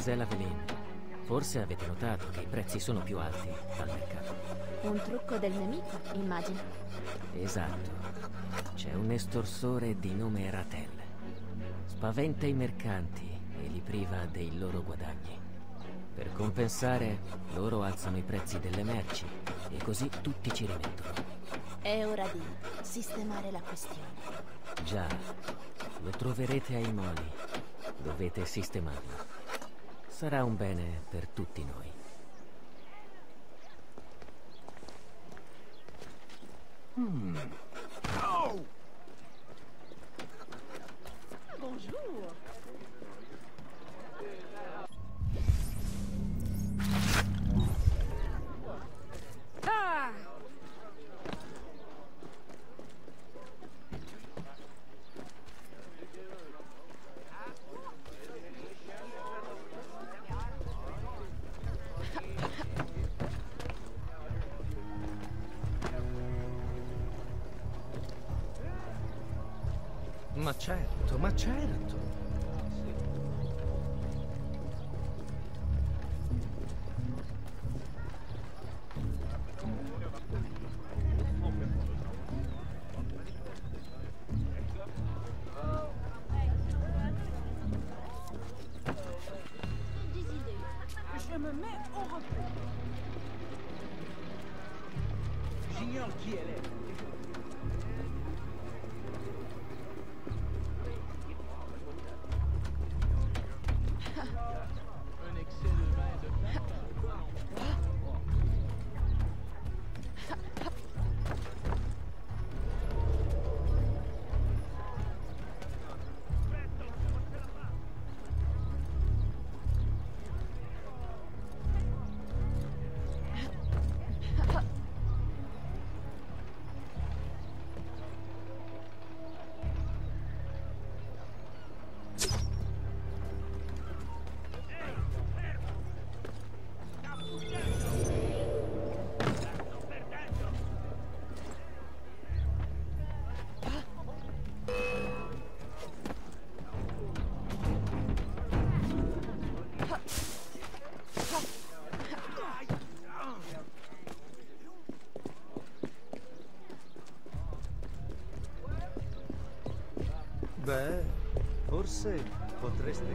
Mademoiselle Aveline, forse avete notato che i prezzi sono più alti al mercato. Un trucco del nemico, immagino. Esatto. C'è un estorsore di nome Ratel. Spaventa i mercanti e li priva dei loro guadagni. Per compensare, loro alzano i prezzi delle merci e così tutti ci rimettono. È ora di sistemare la questione. Già, lo troverete ai moli. Dovete sistemarlo. Sarà un bene per tutti noi. Oh! Bonjour. Ah! Ma certo, ma certo. Je me mets au repos. J'ignore qui elle est. Un excès de vin et de Beh, forse potreste...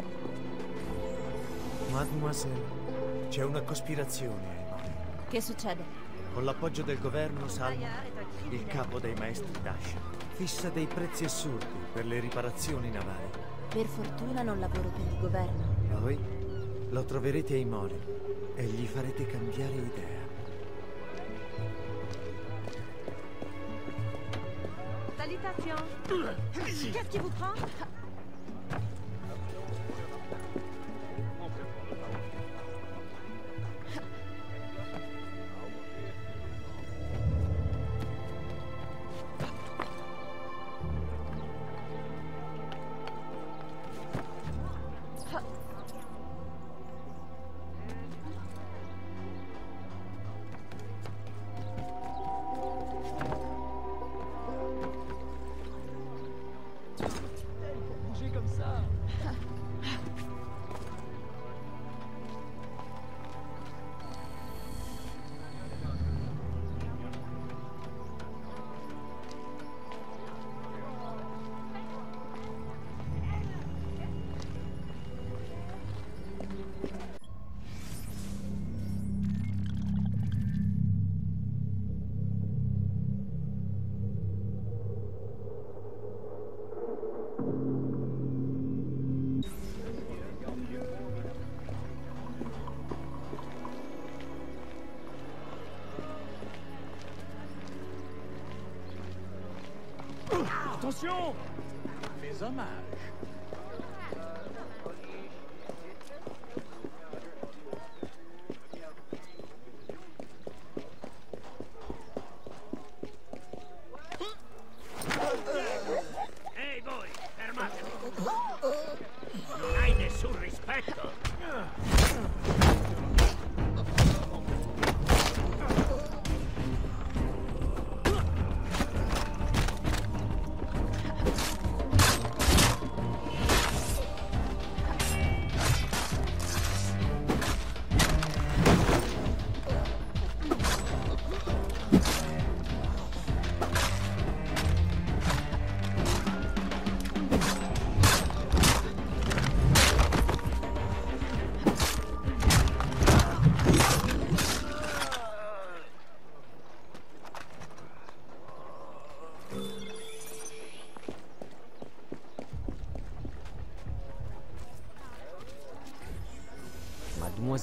Mademoiselle, c'è una cospirazione ai mali. Che succede? Con l'appoggio del governo, Salma, il capo dei maestri Dash, fissa dei prezzi assurdi per le riparazioni navali. Per fortuna non lavoro per il governo. Voi lo troverete ai moli e gli farete cambiare idea. Salutations. Qu'est-ce qui vous prend? bouger comme ça. Attention! Fais hommage. Ehi voi, fermatevi! Non hai nessun rispetto!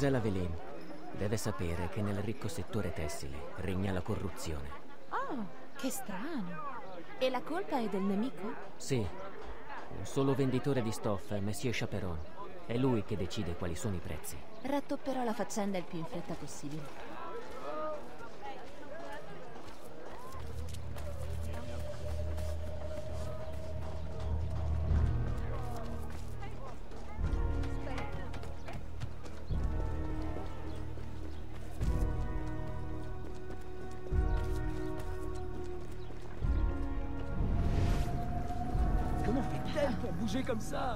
Mademoiselle Aveline deve sapere che nel ricco settore tessile regna la corruzione. Oh, che strano. E la colpa è del nemico? Sì, un solo venditore di stoffe, Monsieur Chaperon. È lui che decide quali sono i prezzi. Rattopperò la faccenda il più in fretta possibile. Comment fait-elle pour bouger comme ça?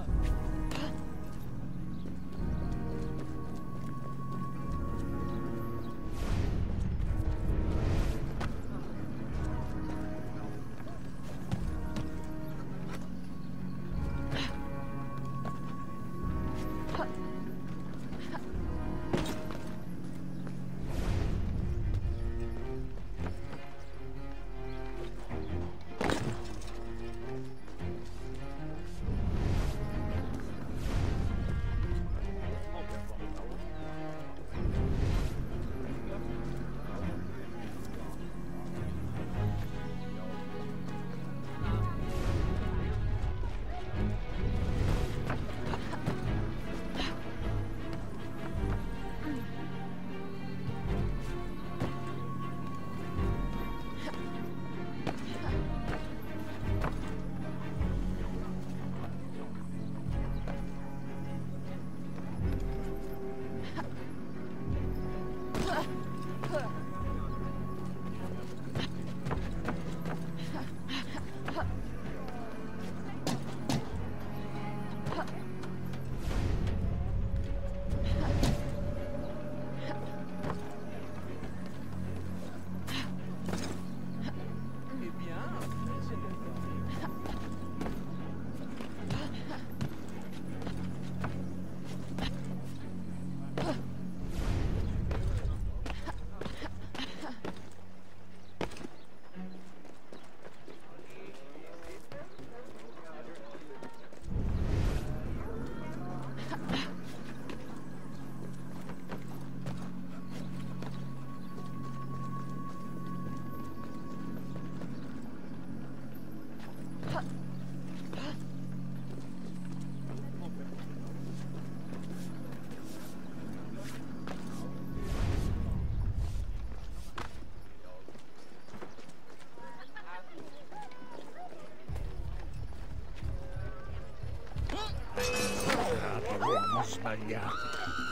L'uomo sbagliato.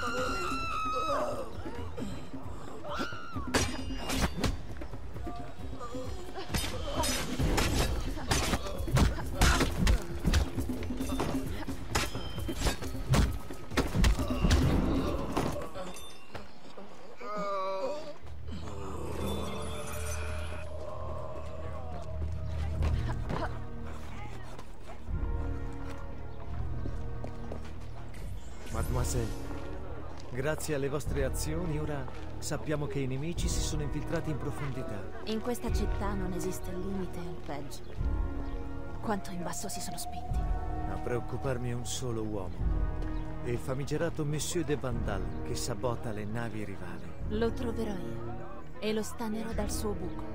Mademoiselle, grazie alle vostre azioni ora sappiamo che i nemici si sono infiltrati in profondità. In questa città non esiste limite al peggio. Quanto in basso si sono spinti. A preoccuparmi è un solo uomo. Il famigerato Monsieur de Vandal che sabota le navi rivali. Lo troverò io e lo stanerò dal suo buco.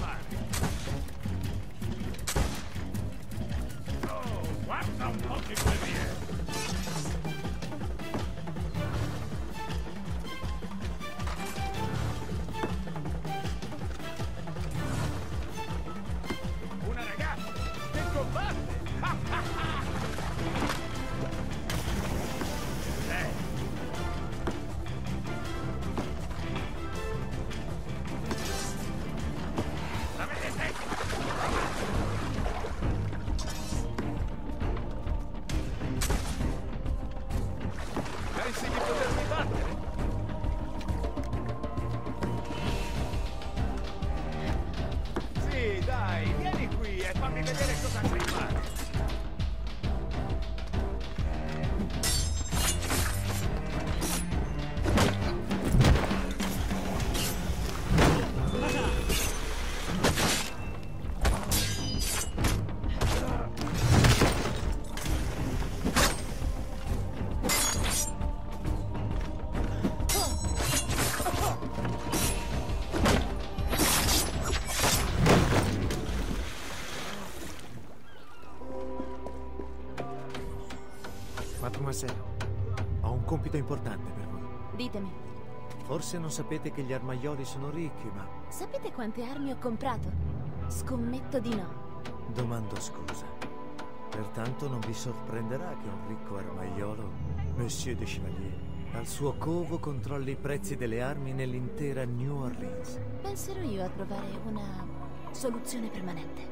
fare. Oh, guarda un po' che guerriero. Una ragazza che combatte. Pensi di potermi battere? Sì, dai, vieni qui e fammi vedere cosa sai fare. Mademoiselle, ho un compito importante per voi. Ditemi, Forse non sapete che gli armaioli sono ricchi, ma sapete quante armi ho comprato? Scommetto di no. domando scusa. Pertanto non vi sorprenderà che un ricco armaiolo, Monsieur de Chevalier, al suo covo controlli i prezzi delle armi nell'intera New Orleans. Penserò io a trovare una soluzione permanente.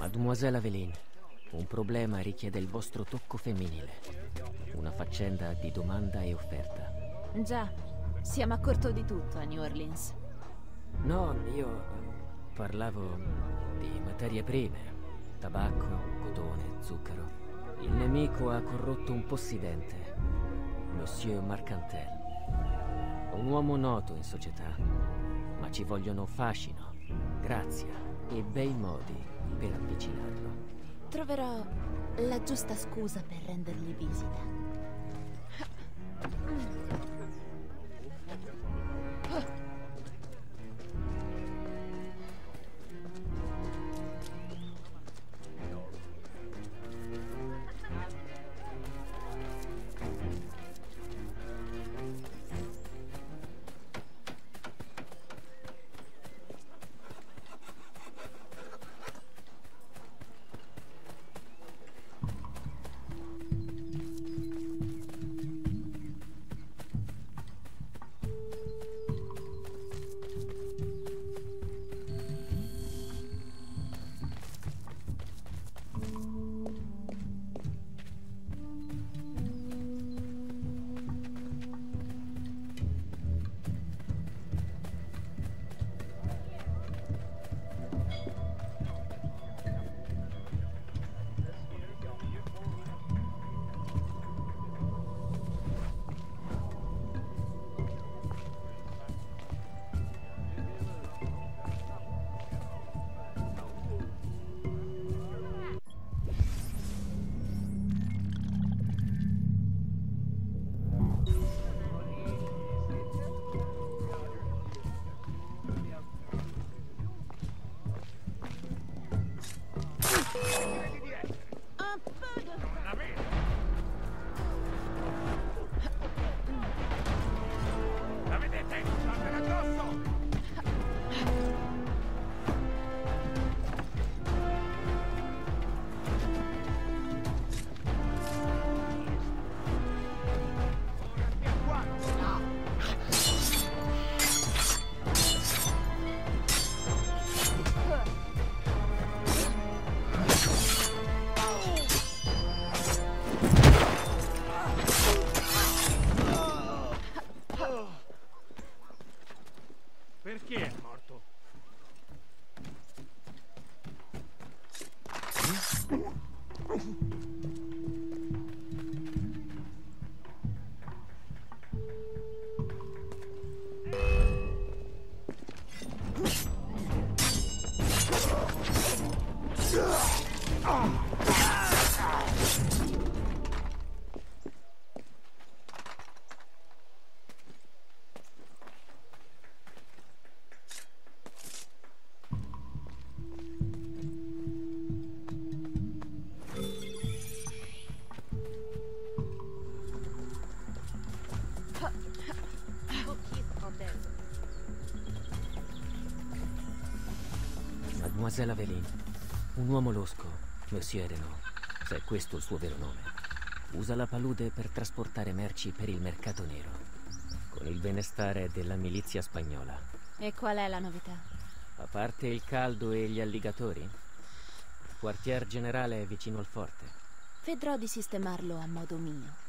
Mademoiselle Aveline, un problema richiede il vostro tocco femminile. Una faccenda di domanda e offerta. Già, siamo a corto di tutto a New Orleans. No, io parlavo di materie prime. Tabacco, cotone, zucchero. Il nemico ha corrotto un possidente, Monsieur Marcantel. Un uomo noto in società, ma ci vogliono fascino, grazia e bei modi per avvicinarlo. Troverò la giusta scusa per rendergli visita. Perché è morto? Mademoiselle Aveline, un uomo losco, Monsieur Renaud, se è questo il suo vero nome, usa la palude per trasportare merci per il mercato nero, con il benestare della milizia spagnola. E qual è la novità? A parte il caldo e gli alligatori, il quartier generale è vicino al forte. Vedrò di sistemarlo a modo mio.